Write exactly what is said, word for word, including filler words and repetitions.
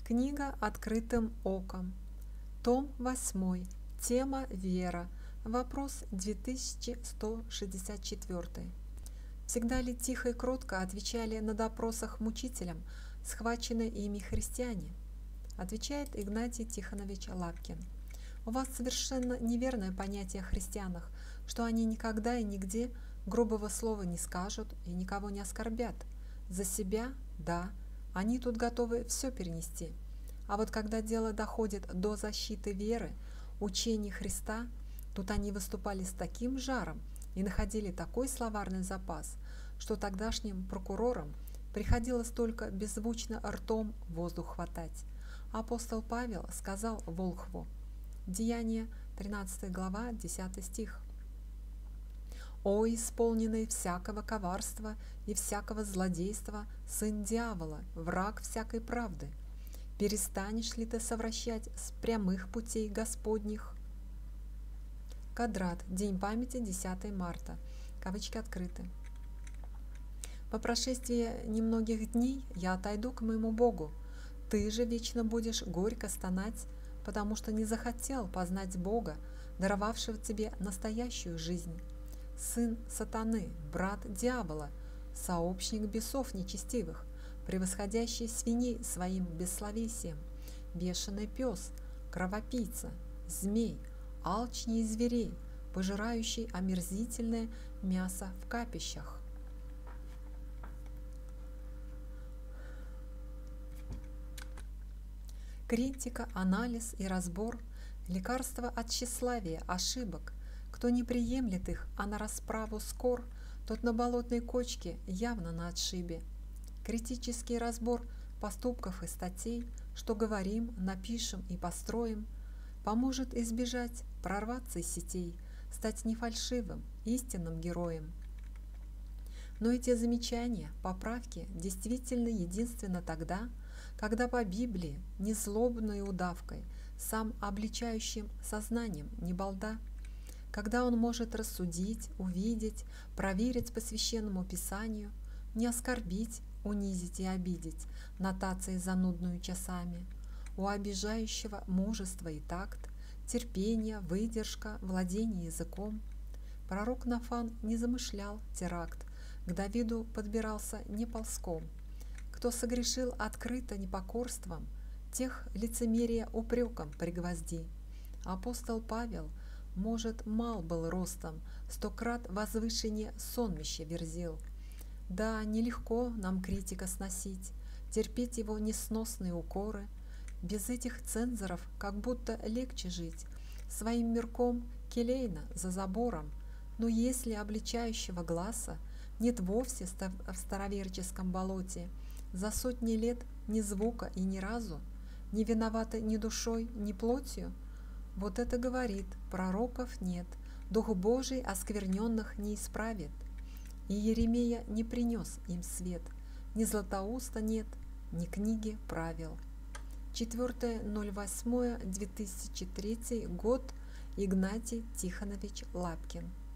Книга «Открытым оком». Том восьмой. Тема «Вера». Вопрос две тысячи сто шестьдесят четыре. Всегда ли тихо и кротко отвечали на допросах мучителям схваченные ими христиане? Отвечает Игнатий Тихонович Лапкин. У вас совершенно неверное понятие о христианах, что они никогда и нигде грубого слова не скажут и никого не оскорбят. За себя – да, они тут готовы все перенести. А вот когда дело доходит до защиты веры, учений Христа, тут они выступали с таким жаром и находили такой словарный запас, что тогдашним прокурорам приходилось только беззвучно ртом воздух хватать. Апостол Павел сказал Волхву, Деяния тринадцатая глава, десятый стих: «О, исполненный всякого коварства и всякого злодейства, сын дьявола, враг всякой правды, перестанешь ли ты совращать с прямых путей Господних?» Кадрат. День памяти, десятое марта. Кавычки открыты. «По прошествии немногих дней я отойду к моему Богу. Ты же вечно будешь горько стонать, потому что не захотел познать Бога, даровавшего тебе настоящую жизнь. Сын сатаны, брат дьявола, сообщник бесов нечестивых, превосходящий свиней своим бессловесием, бешеный пес, кровопийца, змей, алчней зверей, пожирающий омерзительное мясо в капищах». Критика, анализ и разбор – лекарство от тщеславия, ошибок. Кто не приемлет их, а на расправу скор, тот на болотной кочке явно на отшибе. Критический разбор поступков и статей, что говорим, напишем и построим, поможет избежать, прорваться из сетей, стать не фальшивым, истинным героем. Но эти замечания, поправки действительно единственно тогда, когда по Библии, не злобной удавкой, сам обличающим сознанием, не балда, когда он может рассудить, увидеть, проверить по священному писанию, не оскорбить, унизить и обидеть нотацией занудную часами. У обижающего мужество и такт, терпение, выдержка, владение языком. Пророк Нафан не замышлял теракт, к Давиду подбирался не ползком. Кто согрешил открыто непокорством, тех лицемерие упреком пригвозди. Апостол Павел, может, мал был ростом, сто крат возвышение сонмище верзил. Да, нелегко нам критика сносить, терпеть его несносные укоры. Без этих цензоров как будто легче жить, своим мирком келейно за забором. Но если обличающего глаза нет вовсе в староверческом болоте, за сотни лет ни звука и ни разу, не виноваты ни душой, ни плотью, вот это говорит, пророков нет, Дух Божий оскверненных не исправит. И Еремея не принес им свет, ни Златоуста нет, ни книги правил. четвёртое ноль восьмое две тысячи третий год. Игнатий Тихонович Лапкин.